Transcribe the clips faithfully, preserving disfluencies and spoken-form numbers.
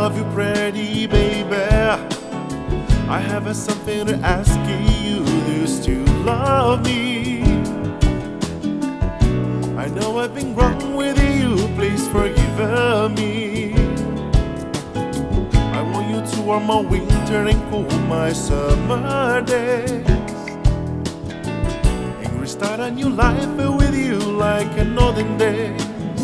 love you, pretty baby. I have something to ask you. Do you still love me? I know I've been wrong with you. Please forgive me. I want you to warm my winter and cool my summer days, and restart a new life with you like an olden days.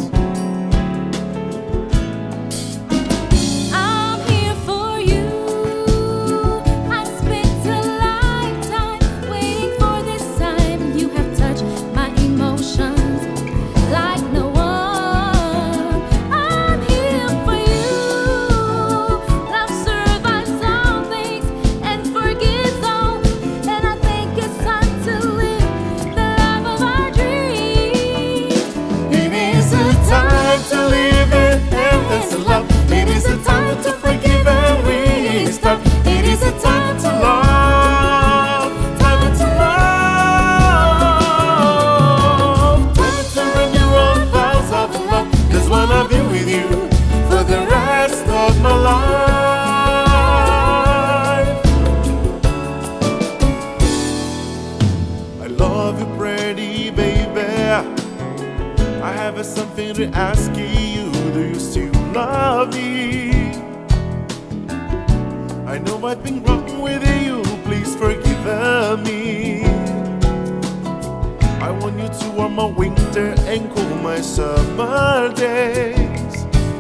I have something to ask you. Do you still love me? I know I've been wrong with you. Please forgive me. I want you to warm my winter and cool my summer days,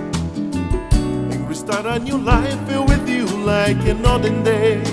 and restart a new life with you like in olden days.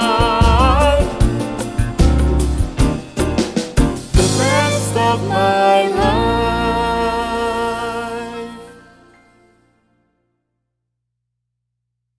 My